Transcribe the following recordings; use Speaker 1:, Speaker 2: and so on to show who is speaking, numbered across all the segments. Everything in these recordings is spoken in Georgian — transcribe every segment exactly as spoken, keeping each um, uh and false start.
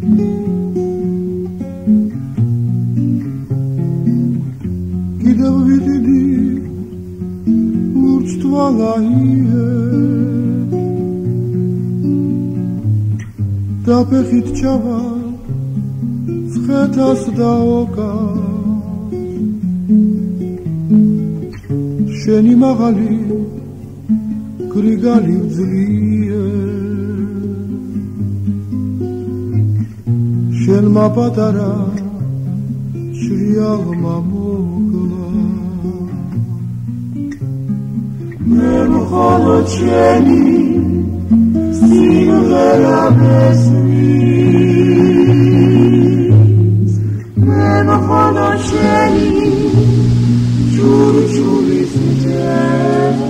Speaker 1: კიდევ ვიტიდი ლურჯთვალაიე დაფეხით ჩავა ცხეთას დაოკას შენი მაღალი გრიგალი ვძლია შენმა პატარა შრიალმა მოკლა მე მხოლოდ შენი სიმღერა მესმის მე მხოლოდ შენი ჯურჯურის მჯერა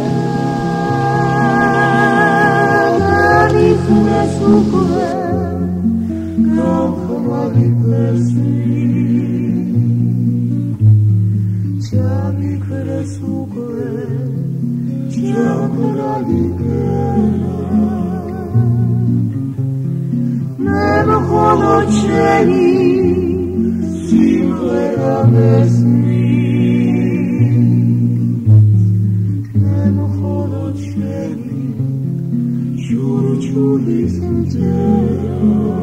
Speaker 1: გამიხმეს უკვე გამხმარი პერსის ჩამიქრეს უკვე ჩამრალი გერა მე მხოლოდ შენი სიმღერა მესმის მე მხოლოდ შენი ჯურჯურის მჯერა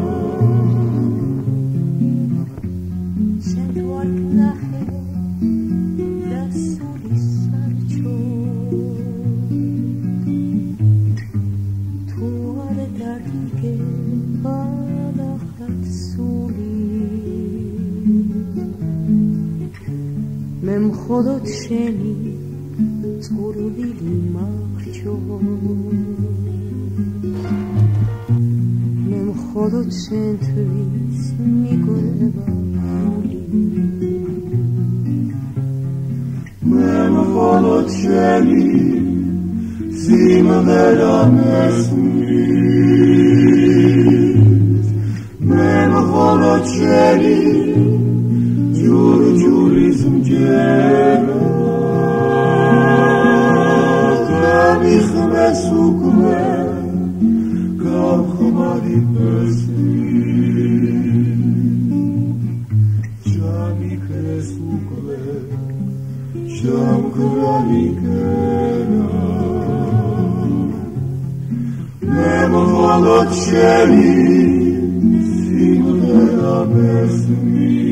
Speaker 1: შენ თუ არ გნახე და სული სარჩო თუ არ დაგიგე ბალახად სული მე მხოლოდ შენი წყურვილი მახრჩო მე მხოლოდ შენთვის მიგვება ფული მე მხოლოდ შენი სიმღერა მესმის მე მხოლოდ შენი ჯურჯურის მჯერა გამიხმეს უკვე გამხმარი პერსის ჩამიქრეს უკვე ჩამქრალი გერა მე მხოლოდ შენი სიმღერა მესმის